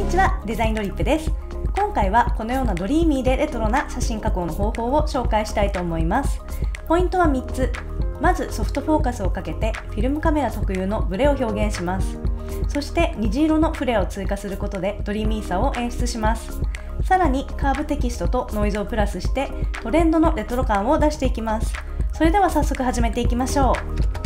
にちは、デザインドリップです。今回はこのようなドリーミーでレトロな写真加工の方法を紹介したいと思います。ポイントは3つ。まずソフトフォーカスをかけてフィルムカメラ特有のブレを表現します。そして虹色のフレアを追加することでドリーミーさを演出します。さらにカーブテキストとノイズをプラスしてトレンドのレトロ感を出していきます。それでは早速始めていきましょう。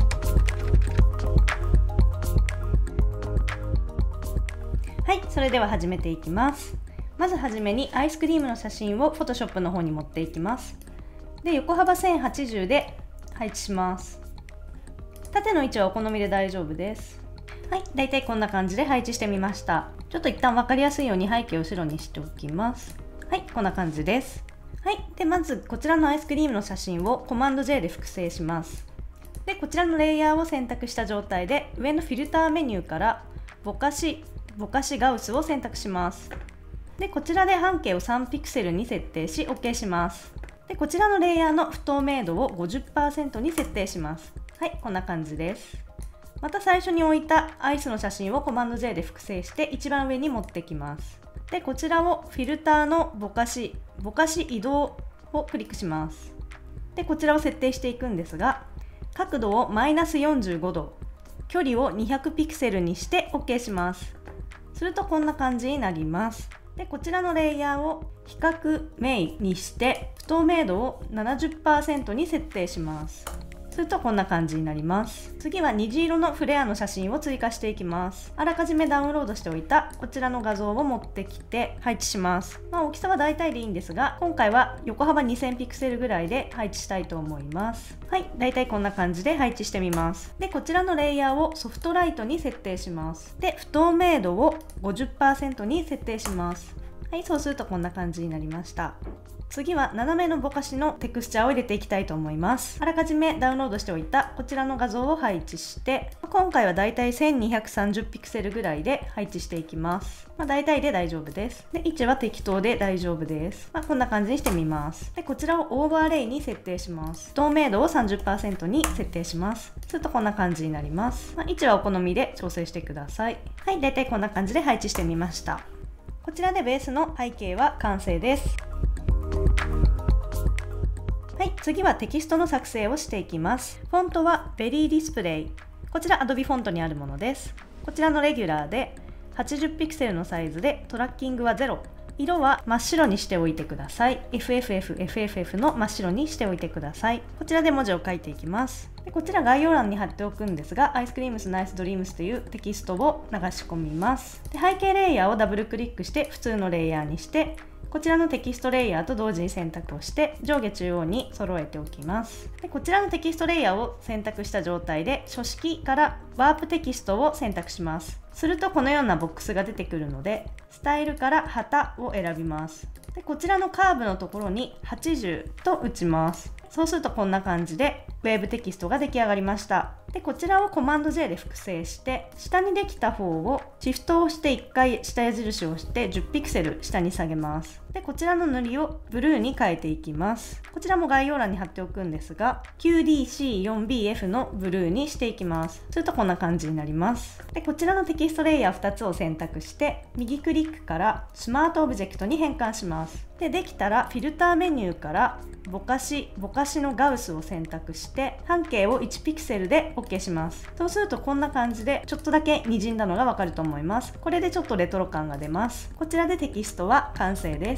はい、それでは始めていきます。まずはじめにアイスクリームの写真を Photoshop の方に持っていきます。で、横幅1080で配置します。縦の位置はお好みで大丈夫です。はい、だいたいこんな感じで配置してみました。ちょっと一旦分かりやすいように背景を白にしておきます。はい、こんな感じです。はい、でまずこちらのアイスクリームの写真をコマンド J で複製します。で、こちらのレイヤーを選択した状態で上のフィルターメニューからぼかしガウスを選択します。で、こちらで半径を3ピクセルに設定し OK します。で、こちらのレイヤーの不透明度を 50% に設定します。はい、こんな感じです。また最初に置いたアイスの写真をコマンド J で複製して一番上に持ってきます。で、こちらをフィルターのぼかし移動をクリックします。で、こちらを設定していくんですが、角度をマイナス45度、距離を200ピクセルにして OK します。するとこんな感じになります。で、こちらのレイヤーを比較明にして不透明度を 70% に設定します。するとこんな感じになります。次は虹色のフレアの写真を追加していきます。あらかじめダウンロードしておいたこちらの画像を持ってきて配置します。大きさは大体でいいんですが、今回は横幅2000ピクセルぐらいで配置したいと思います。はい、大体こんな感じで配置してみます。で、こちらのレイヤーをソフトライトに設定します。で、不透明度を 50% に設定します。はい、そうするとこんな感じになりました。次は斜めのぼかしのテクスチャーを入れていきたいと思います。あらかじめダウンロードしておいたこちらの画像を配置して、今回はだいたい1230ピクセルぐらいで配置していきます。大体で大丈夫です。で、位置は適当で大丈夫です。こんな感じにしてみます。で、こちらをオーバーレイに設定します。透明度を 30% に設定します。するとこんな感じになります。位置はお好みで調整してください。はい、だいたいこんな感じで配置してみました。こちらでベースの背景は完成です。はい、次はテキストの作成をしていきます。フォントはベリーディスプレイ。こちら Adobe フォントにあるものです。こちらのレギュラーで80ピクセルのサイズでトラッキングは0。色は真っ白にしておいてください。FFF の真っ白にしておいてください。こちらで文字を書いていきます。で、こちら概要欄に貼っておくんですが、アイスクリームスナイスドリームスというテキストを流し込みます。で、背景レイヤーをダブルクリックして普通のレイヤーにして、こちらのテキストレイヤーと同時に選択をして上下中央に揃えておきます。で、こちらのテキストレイヤーを選択した状態で書式からワープテキストを選択します。するとこのようなボックスが出てくるので、スタイルから旗を選びます。で、こちらのカーブのところに80と打ちます。そうするとこんな感じでウェブテキストが出来上がりました。で、こちらをコマンド J で複製して、下にできた方をシフトを押して1回下矢印を押して10ピクセル下に下げます。で、こちらの塗りをブルーに変えていきます。こちらも概要欄に貼っておくんですが、QDC4BF のブルーにしていきます。するとこんな感じになります。で、こちらのテキストレイヤー2つを選択して、右クリックからスマートオブジェクトに変換します。で、できたらフィルターメニューからぼかしのガウスを選択して半径を1ピクセルで OK します。そうするとこんな感じでちょっとだけ滲んだのがわかると思います。これでちょっとレトロ感が出ます。こちらでテキストは完成です。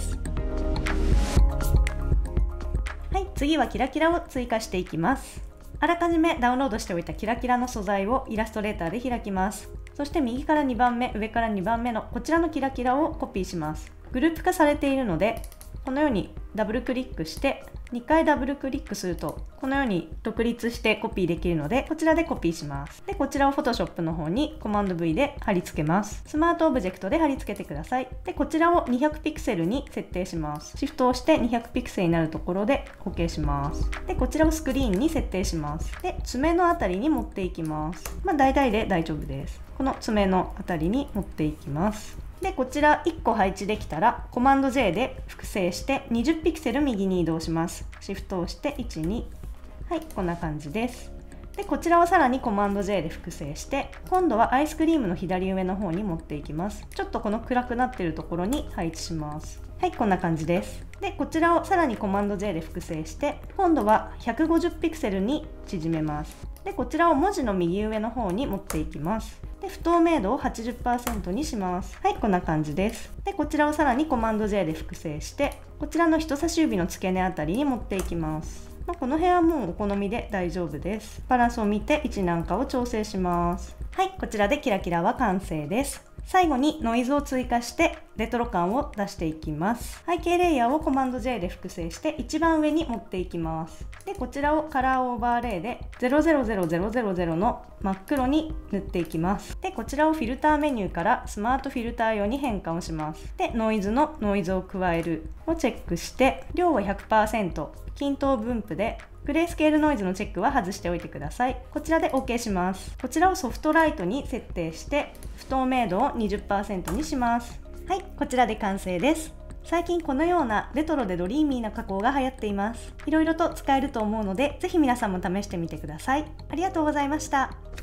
はい、次はキラキラを追加していきます。あらかじめダウンロードしておいたキラキラの素材をイラストレーターで開きます。そして右から2番目、上から2番目のこちらのキラキラをコピーします。グループ化されているので、このようにダブルクリックして2回ダブルクリックするとこのように独立してコピーできるので、こちらでコピーします。で、こちらを Photoshop の方にコマンド V で貼り付けます。スマートオブジェクトで貼り付けてください。で、こちらを200ピクセルに設定します。シフトをして200ピクセルになるところで OK します。で、こちらをスクリーンに設定します。で、爪のあたりに持っていきます。大体で大丈夫です。この爪のあたりに持っていきます。で、こちら1個配置できたらコマンド J で複製して20ピクセル右に移動します。シフトをして1、2。はい、こんな感じです。 でこちらをさらにコマンド J で複製して、今度はアイスクリームの左上の方に持っていきます。ちょっとこの暗くなっているところに配置します。はい、こんな感じです。でこちらをさらにコマンド J で複製して、今度は150ピクセルに縮めます。でこちらを文字の右上の方に持っていきます。で不透明度を 80% にします。はい、こんな感じです。でこちらをさらにコマンド J で複製して、こちらの人差し指の付け根あたりに持っていきます。この辺はもうお好みで大丈夫です。バランスを見て位置なんかを調整します。はい、こちらでキラキラは完成です。最後にノイズを追加してレトロ感を出していきます。背景レイヤーをコマンド J で複製して一番上に持っていきます。でこちらをカラーオーバーレイで000000の真っ黒に塗っていきます。でこちらをフィルターメニューからスマートフィルター用に変換をします。でノイズを加えるをチェックして、量は 100%、均等分布でグレースケールノイズのチェックは外しておいてください。こちらで OK します。こちらをソフトライトに設定して不透明度を 20% にします。はい、こちらで完成です。最近このようなレトロでドリーミーな加工が流行っています。いろいろと使えると思うので、ぜひ皆さんも試してみてください。ありがとうございました。